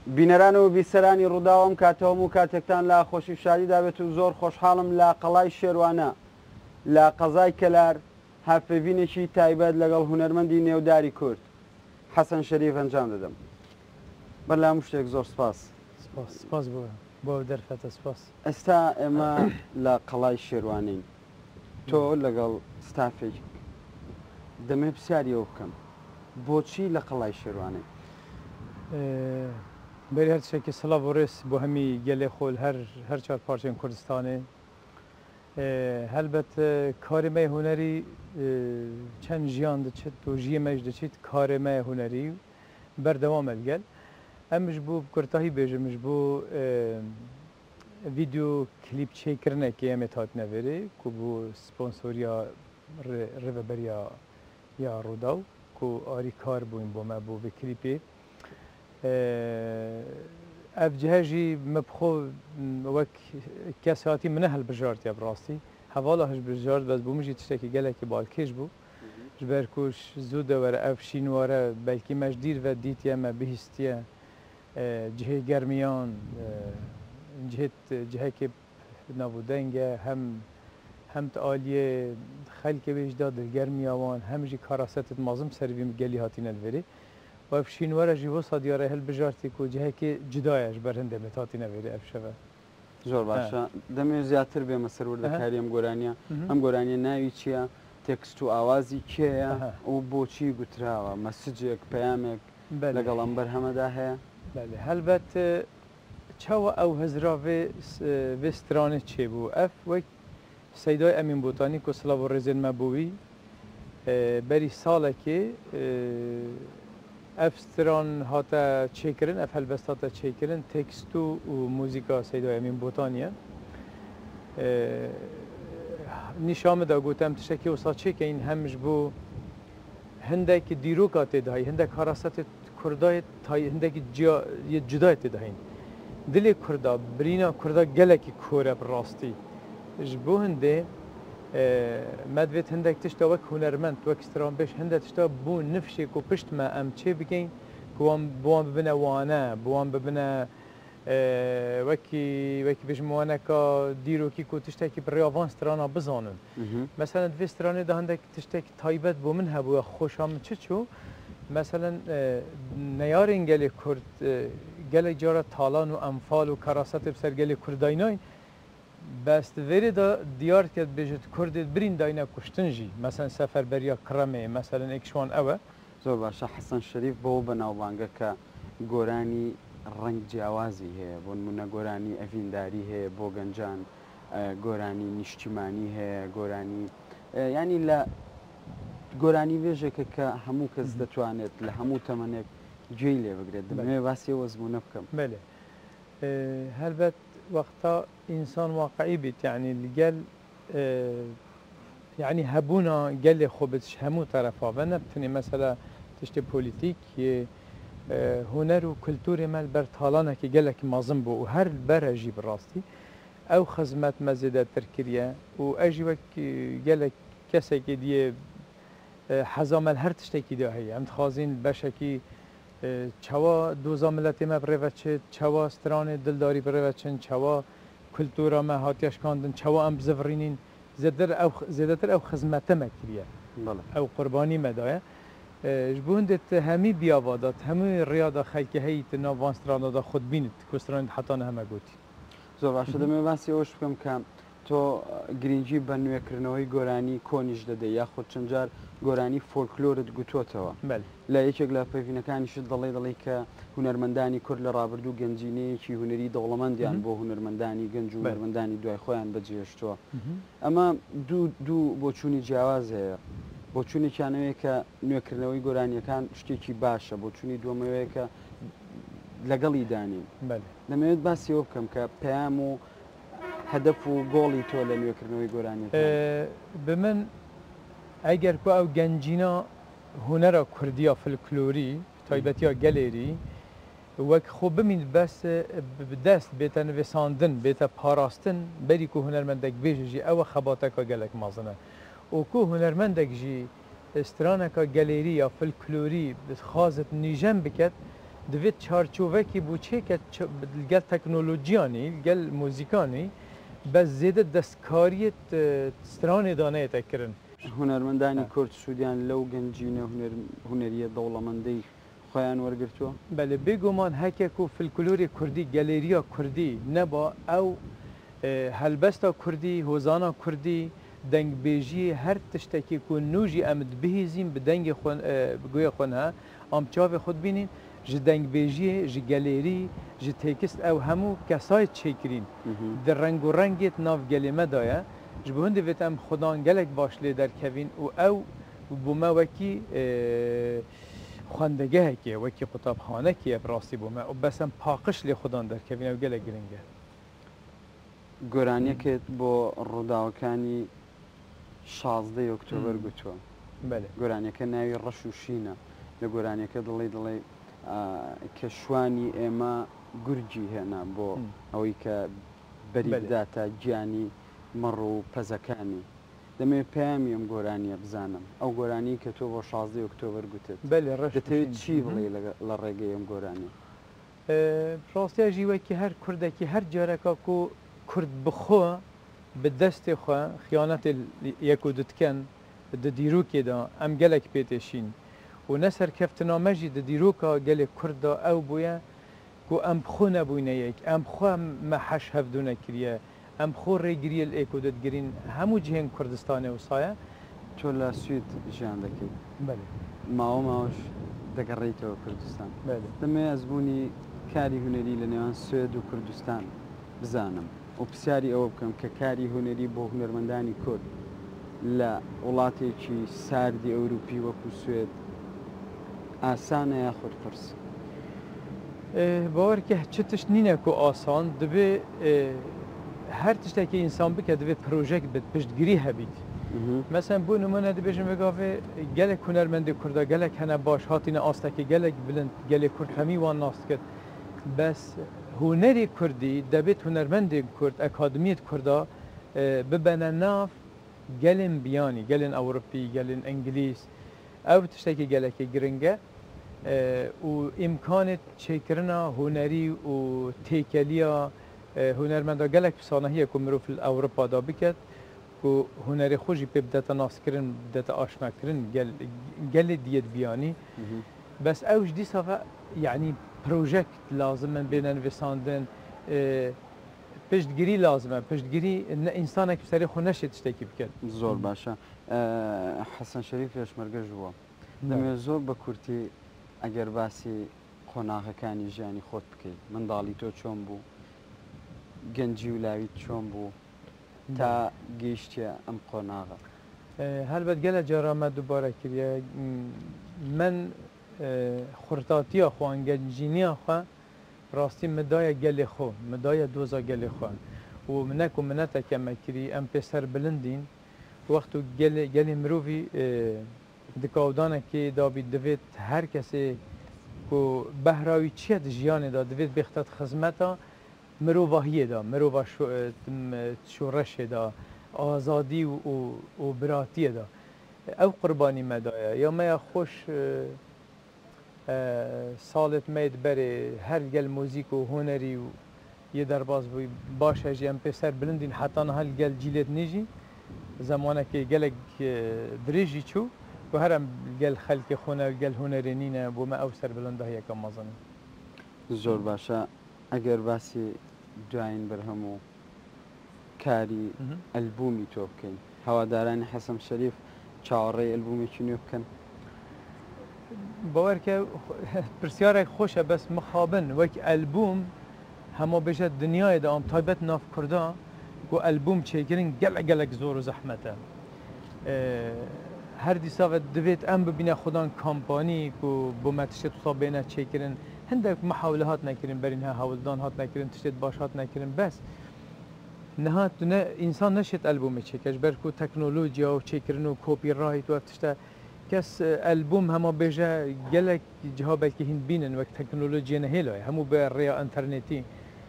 بینەران و بیسەرانی ڕووداوم کاتەوەم و کاتێکتان لە خۆشی شادی دابێت و زۆر خۆشحاڵم لە قەڵای شێروانە لە قەزای کەلار هاپێوینێکی تایبەت لەگەڵ هونەرمەندی نێوداری کورد حەسەن شەریف ئەنجام دەدەم. بەرلام شتێک زۆر سپاس. سپاس بۆ دەرفەتە سپاس. ئێستا ئێمە لە قەڵای شێروانین، تۆ لەگەڵ ستافێک دەمێ پرسیاریەوە بکەم بۆچی لە قەڵای شێروانین؟ بەری هەرچێکی سەڵا بۆ ڕێز بۆ هەمی گەلێ خۆل هەر چار پارچەی کوردستانێ هەلبەت کارێمەی هوەری چەند ژیان دەچێت و ژیەمەش دەچیت کارێمەی هوەری بەردەوامە گەل ئەمش بوو کورتاهی بێژمش بوو ڤیددیو کلیپ چێکردنێکی ئەمێ هات نەوێرێ کو بوو سپۆنسۆریا ڕێڤەبەریا یا ڕوودا و کو ئاری کار بووین بۆ مە بوو بە کلیپێ ئەف جهێژی مەبخۆ وەک کەساتی منە هەلبژارتە بڕاستی هەواڵە هەش بژارد بەس بوومژی تشتێکی گەلێکی بالکێش بوو ji ber ku zû de were ev şînware belkî me ji dîr ve dîtiye me bihîstiye cihê germiyan cihekê navûdenge hem te aliyê xelkê wê ji da dirgermiya wan hem jî karasetet mazim servî gelî hatîne verê ev şînware jî wisa diyare hilbijartî ku cihekê cida ye ji ber hindê me hatîne verê ev şeve زۆر باشە دەمێ زیاتر بێمە سەروردەکاری ئەم گۆرانیە ئەم گۆرانیە ناوی چییە؟ تێکست و ئاوازی کێیە و بۆچی گوتراوە مەسجێک پەیامێک لەگەڵ ئەم بەرهەمەدا هەیە؟ هەلبەت چاوە ئەو هەزرا vê stranê çêbû ev wek seydayê Emîn Botanî ku silav û rêzên me bûî berî salekê ev stran hate çêkirin ev helbest hate çêkirin tekst û mûzîka seydayê Emîn Botanî ye nîşamê da gotem tiştekî wisa çêkeyin hem ji bo hindekî dîroka têdahî hindek harasetê Kurdayê hindekî cudayê têdahîn dilê Kurda birîna Kurda gelekî kor e bi rastî ji bo hindê me divêt hindek tişta wek hunermend wek stranbêj hindek tişta bû nifşê ku pişt me em çê bikin ku bi wan bibine wane bi wan bibine wekî bêjim waneka dîrokî ku tiştekî bi rêya van strana bizanin mesela divê stranê de hindek tiştekî taybet bû min hebûye xweşa min çi çû mesela neyarên gelê Kurd gelek cara talan û enfal û kerasetê bi ser gelê Kurdayînayîn bes divêrê de diyar ket bêjit Kurdê birîn dayîne kuştin jî mesela seferberiya Kremê mesela êkşwan ew e زۆر باشە حەسەن شەریف بۆ بەناوبانگە کە گۆرانی ڕنگ جیاوازی هەیە بۆ نمونە گۆرانی ئەڤینداری هەیە بۆ گەنجان گۆرانی نیشتیمانی هەیە گۆرانی ینی لە گۆرانی وێژێکە کە هەموو کەس دەتوانێت لە هەموو تەمەنێک گوێی لێ بگرێت دەمێ باسی وەزبوونە بکەم بەێ هەلبەت وەختا ئینسان واقعی بیت یعنی لەگەل یعنی هەبوونا gelê xwe bi hemû terefa ve nebtinê mesela tiştê polîtîk huner û kulturê me ber talanekî gelekî mezin bû û her bere jî bi rastî ew xizmet me zêde tirkiriye û ew jî wek gelek kesekê diye heza me her tiştekî de heye em dixwazîn beşekî çawa doza milletê me bi rê ve çit çawa stranê dildarî bi rê ve çin çawa kultura me hatiye şikandin çawa em bizivirînîn زێدەتر ئەو خزمەتە me kiriye ew qurbanî me daye ji bo hindê te hemî biyavat hemû rêya xelkê heyî tu nav van strana da xwe bînit ku stranên hetane heme gotî زۆر باشە دەمێ باسی ئەوش بکەم کە تۆ گرنگی بە نوێکردنەوەی گۆرانی کۆنیش دەدەی یاخود چەند جار گۆرانی فۆلکلۆرت گوتوتەوە لە یەکێک لە پێوینەکانیشت دەڵێ کە هونەرمەندانی کورد لە ڕابردوو گەنجینەیەکی هوەری دەوڵەمەندیان بۆ هونەرمەندانی گەنج و هونەرمەندانی دوای خۆیان بەجێهێشتووە ئەمە دوو بۆچوونی جیاواز هەیە بۆچوونێکیانەوەی کە نوێکردنەوەی گۆرانیەکان شتێکی باشە بۆچوونی دووەمەوەیە کە لەگەڵی دانین دەمەوێت باسی ئەوە بکەم کە پەیام و هەدەف و گۆڵی تۆ لە نوێکردنەوەی گۆرانی bi min eger ku ew gencîna hunera Kurdiya filklorî taybetiya gelêrî wek xwe bimîn bes bi dest bête nivêsandin bête parastin berî ku hunermendek bêje jî ew e xebateka gelek mezin e û ku hunermendek jî straneka gelêrî ya filklorî xazit nîjem biket دوید چارچوبکی بوچه که گل تکنولوژیانی گل موزیکانی بس زیده دستکاریت ستران دانه تکرن هنرمندانی کورد سوودیان لەو گەنجینە هونەریە دەوڵەمەندەی خۆیان وەرگرتووە بله بگومان هەکێک و فلکلۆری کوردی گەلێریا کوردی نەبا ئەو هەلبەستا کوردی هۆزانە کوردی دەنگبێژی هەر تشتێکی کو نوژی ئەمد بهێزیم بە دەنگی گوێ خۆن هە ئەم چاوێ خۆت بینین ji dengbêjiyê ji gelerî ji têkist ew hemû kesayê çêkirîn di reng û rengê nav gelê me da ye ji bo hûndê vê em xudan gelek baş lê derkevîn û ew bû me wekî xwendegehekê wekî qutabxanekî ev rastî bû me û bes em paqij lê xudan derkevîn ew gelek giring e گۆرانیەکێت بۆ ڕووداوەکانی 16 ئۆکتۆبەر گوتووە گۆرانیەکە ناوی ڕەش و شینە لە گۆرانیەکە دڵێ کە شوانی ئێمە گورجی هێنا بۆ ئەوەی کە بەری بداتە گیانی مەڕ و پەزەکانی دەمێت پەیامی ئەم گۆرانیە بزانم ئەو گۆرانی کە تۆ بۆ 16 ئۆکتۆبەر گوتت دەتەوێت چی بڵێ لە ڕێگەی ئەم گۆرانی ڕاستیا ژیوەکی هەر کوردێکی هەر جارێکا و کورد بخۆ bi destê xwe xیانەتê yek û dikin di dîrokê da em gelek pêteşîn û ne serkeftina me jî di dîroka gelê Kurd da ew bûye ku em xwe nebûne yek em xwe me heş hevdûne kiriye em xwe rêgiriyê êk û didgirîn hemû cihên Kurdistanê wisa ye تۆ لە سوید ژیان دەکەیت ماوە ماوەش دەگەڕێیتەوە کوردستان دەمێ ئەزبوونی کاری هونەری لە نێوان سوێد و کوردستان بزانم و پرسیاری ئەوە بکەم کە کاری هونەری بۆ هونەرمەندانی کورد لە وڵاتێکی ساردی ئەوروپی وەکو سوێد ئاسانە یاخود قرس باوەڕکە چ تشت نینە و ئاسان دەبێ هەر تشتێکی ئینسان بکە دەبێت پرۆژێک بێت پشتگیری هەبیت مەسەن بۆ نمونە دەبێژم بگاوێ gelek هونەرمەندی کووردا gelek هەنە باش هاتینە ئاستێکی gelek bilind gelê Kurd hemî wan nas کرد بەس هونەری کوردی دەبێت هونەرمەندێک کورد ئەکادمیت کووردا ببەنە ناف gelên بیانی gelên ئەوروپی gelên ئەنگلیس ئەو تشتێکی gelekê giringe û îmkanê çêkirina hunerî û têkeliya hunermenda gelek pisanehiyê ku mirov li Ewropa da biket ku hunerê xwe jî pê bidete naskirin bidete aşnakirin gelê diyet biyanî bes ew ji dîsa ve yanî projekt lazim in bêne nivîsandin piştgirî lazim e piştgirî însanek serê xwe neşê tiştekî bikin زۆر باشە حەسەن شەریف پێشمەرگە ژووە دەمێت زۆر بە کورتی ئەگەر باسی قۆناغەکانی ژیانی خۆت بکەیت منداڵی تۆ چۆن بوو گەنجی و لاویت چۆن بوو تا گەیشتە ئەم قۆناغە هەلبەت gelek cara me dubare kiriye min xurtatiya xwe an gencîniya xwe rastî me daye gelê xwe me daye doza gelê xwe û minek û mineteke me kirî em pê serbilindîn wextu gelê mirovî di kawdanekê dabî divêt her kesê ku behrawî çi ye di jiyanê da divêt bêxtet xizmeta mirovahiyê da mirova şoreşê da azadî û biratiyê da ew qurbanî me daye ya me ya xweş salê me berê her gel muzîk û hunerî û yê derbas bûî baş e jî em pê serbilindîn heta niha li gel cîlêt nê jî zemanekê gelek dirêj jî çû ku her em gel xelkê xwe ne gel hunerê nîne bû me ew serbilind heyeka mezin زۆر باشە ئەگەر باسی دوایین بەرهەم و کاری ئەلبومی تۆ بکەین هەوادارانی حەسەن شەریف چاوەڕێی ئەلبومێکی نوێ بکەن باوەرکە پرسیارێک خۆشە بەس مخابن وەک ئەلبوم هەموو بێژێت دنیایدا ئەم تایبەت ناف کووردا و ئەلبوم چێکردن gelek زۆر و زەحمەتە هەر دیساوت دەبێت ئەم ببینە خوددان کامپانی و بۆ me tiştê tuta bêne çêkirin hindek mihawle hat nekirin berîn he hawildan hat nekirin tiştê baş hat nekirin bes nihat ne însan neşêt elbûmê çêke ji ber ku teknolojiya û çêkirin û copyright û ev tişte kes elbûm hema bêje gelek ciha belkî hîn bînin wek teknolojiyê nehêla ye hemû bi rêya internetî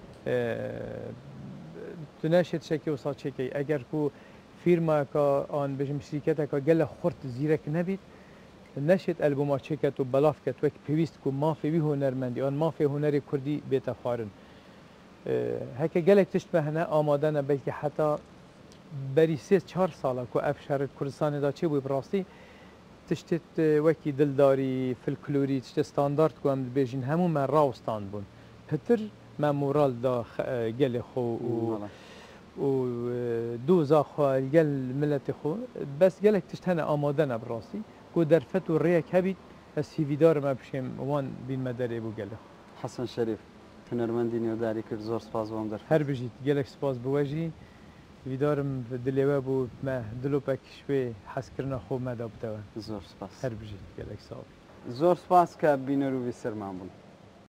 tu neşê tişekî wisa çêkey eger ku fîrmayeka an bêjim şîrketeka gelek xurt zîrek nebît نشد البوم چکت و بلاف کت وک پیوست کو مافی وی هنرمندی آن مافی هنری کردی بتفارن هک گلک تشت بهنه آماده نه بلکه حتی بری 3-4 ساله کو افشار کردستان دا چه بو براستی تشت وکی دلداری فلکلوری تشت استاندارد کو هم بیشین همون من راوستان بون پتر من مورال دا گل خو و دوزا خو گل ملت خو بس گلک تشت هنه آماده نه براستی کو درفت و ریک هبید سیویدار ما بشیم وان بین مداره بو گله حسن شریف هنرمندی نێوداری کرد زۆر سپاس بۆم دەرفەت هەر بژیت گەلێک سپاس بوەژی ویدارم دلێوە بوو دلۆپێک شوێ حەزکردنە خۆ مەدا بتەوە زۆر سپاس هەر بژیت گەلێک ساڵ زۆر سپاس کە بینەر و ویسەرمان بوون